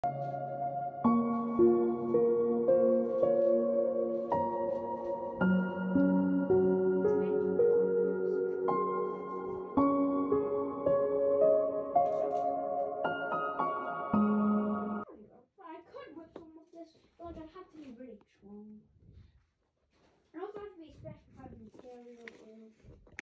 Like, I'd have to be really strong. And also have to be special kind of material.